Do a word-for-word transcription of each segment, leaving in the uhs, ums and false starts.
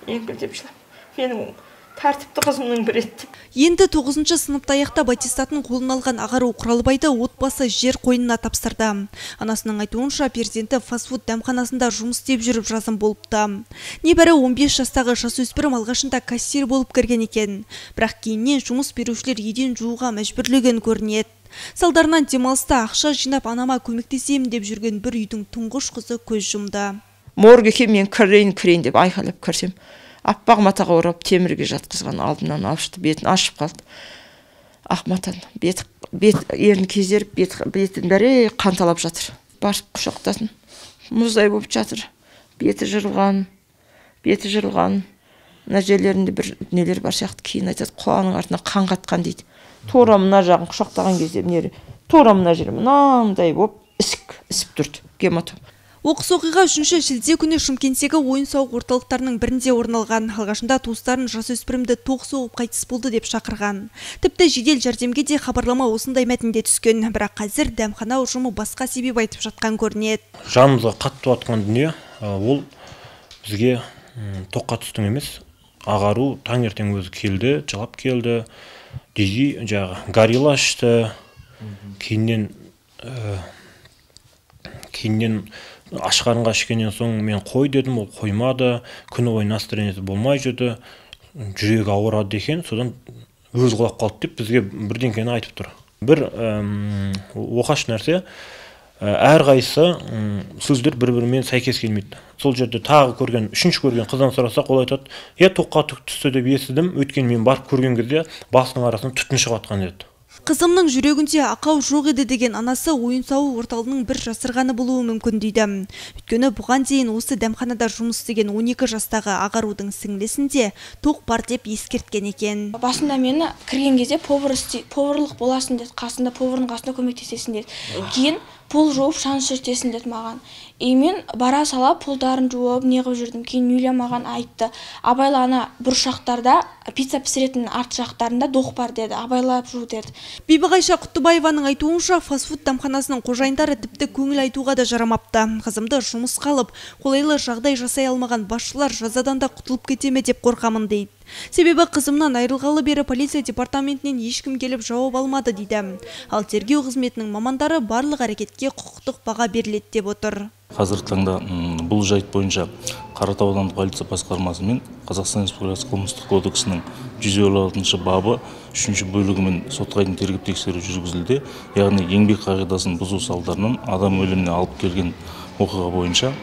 енгізіп менің тәртіпті қызымның бір етті. Енді тоғызыншы сыныпта аяқтап аттестатын қолына алған Ағару Құралбайды отбасы жер қойнына тапсырды. Анасының айтуынша перзенті фастфуд дәмханасында жұмыс істеп жүріп жазым болыпты. Небәрі он бес жастағы жасөспірім алғашында кассир болып кірген екен. Бірақ кейіннен жұмыс берушілер еден жууға мәжбүрлеген көрінеді. Салдарынан демалыста ақша жинап анама көмектесемін деп жүрген бір үйдің тұңғыш қызы көз жұмды. Моргеге мен кірейін кірейін деп айқайлап кірсем, аппақ матаға орап темірге жатқызған, алдымнан ашты, бетін ашып қалды. Ақ матан бет бет ерін кезеріп, бет бетін бәрі қанталап жатыр. Барып құшақтасын. Мұздай болып жатыр. Беті жырылған, беті жырылған. Мына жерлерінде бір нелер бар сияқты, кейін айтады, құлағының артына қан қатқан дейді. Тура мына жағын құшақтаған кезде не тура мына жері мынандай болып ісік ісіп тұрды, гематом. Оқыс оқиға үшінші шілде күні Шымкенттегі ойын-сауық орталықтарының бірінде орын алған. Алғашында туыстарын жасөспірімді тоқ соғып қайтыс болды деп шақырған. Тіпті жедел жәрдемге де хабарлама осындай мәтінде түскен. Бірақ қазір дәмхана ұжымы басқа себеп айтып жатқан көрінеді. Жанымызға қатты батқан дүние, ол бізге тоққа түстің емес. Ағару таңертең өзі келді, жылап келді. Дизи жағы горилла ішті. Кейіннен кейіннен ашқарынға ішкеннен соң мен қой дедім, ол қоймады. Күні бойы настроениесі болмай жүрді. Жүрегі ауырады екен, содан өз құлап қалды деп бізге бірдеңкені айтып тұр. Бір оқаш нәрсе, әрқайсысы сөздер бір-бірімен сәйкес келмейді. Сол жерде тағы көрген, үшінші көрген қыздан сұрасақ, ол айтады, "Е, тоққа түк түсті деп естідім, өйткені мен барып көрген кезде басының арасынан түтін шығатқан деді." Қызымның жүрегінде ақау жоқ еді деген анасы ойын-сауық орталығының бір жасырғаны болуы мүмкін дейді. Өйткені бұған дейін осы дәмханада жұмыс істеген он екі жастағы Ағарудың сіңлісінде тоқ бар деп ескерткен екен. Басында мені кірген кезде поварлық боласың деді, қасында повардың қасында көмектесесің деді. Кейін пол жуып шан сүртесің деді маған. И мен бара сала полдарын жуып неғып жүрдім. Кейін Юлия маған айтты, абайла ана бұршақтарда пицца пісіретін арт жақтарында доқ бар деді, абайлап жу деді. Бибіғайша Құттыбаеваның айтуынша фастфуд дәмханасының қожайындары тіпті көңіл айтуға да жарамапты. Қызымды жұмыс қалып, қолайлы жағдай жасай алмаған басшылар жазадан да құтылып кетеме деп қорқамын дейді. Себебі қызымнан айырылғалы бері полиция департаментінен ешкім келіп жауап алмады дейді. Ал тергеу қызметінің мамандары барлық әрекетке құқықтық баға беріледі деп отыр. Қазіргі таңда бұл жайт бойынша Қаратау аудандық полиция басқармасы мен Қазақстан Республикасы қылмыстық кодексінің жүз елу алтыншы бабы үшінші бөлігімен сотқа дейін тергеп тексеру жүргізілді. Яғни еңбек қағидасын бұзу салдарынан адам өліміне алып келген оқиға бойынша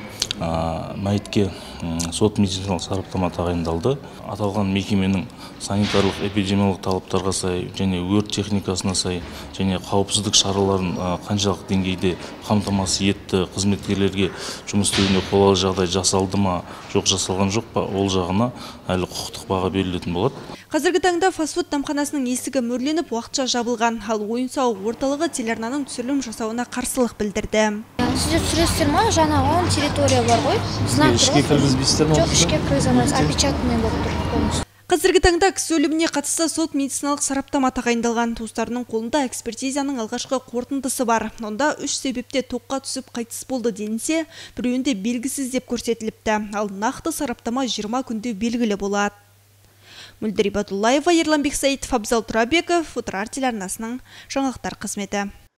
мәйітке сот медициналық сараптама тағайындалды. Аталған мекеменің санитарлық эпидемиологиялық талаптарға сай және өрт техникасына сай және қауіпсіздік шараларын қаншалық деңгейде қамтамасыз етті, қызметкерлерге жұмыс істеуіне қолайлы жағдай жасалды ма, жоқ жасалған жоқ па, ол жағына әлі құқықтық баға берілетін болады. Қазіргі таңда фастфуд дәмханасының есігі мөрленіп уақытша жабылған, ал ойын-сауық орталығы телеарнаның түсірілім жасауына қарсылық білдірді. Сіздер түсіресіздер ма? Жаңа он территория бар ғой. Ішке кіргізбейсіздер ме? Жоқ, ішке кіргіземіз, опечатанный болып тұр. Қазіргі таңда кісі өліміне қатысты сот медициналық сараптама тағайындалған. Туыстарының қолында экспертизаның алғашқы қорытындысы бар. Онда үш себепте тоққа түсіп қайтыс болды денсе, біреуінде белгісіз деп көрсетіліпті. Ал нақты сараптама жиырма күнде белгілі болады. Мөлдір Ибадуллаева, Ерлан Бексаитов, Абзал Тұрабеков, Отырар телеарнасының жаңалықтар қызметі.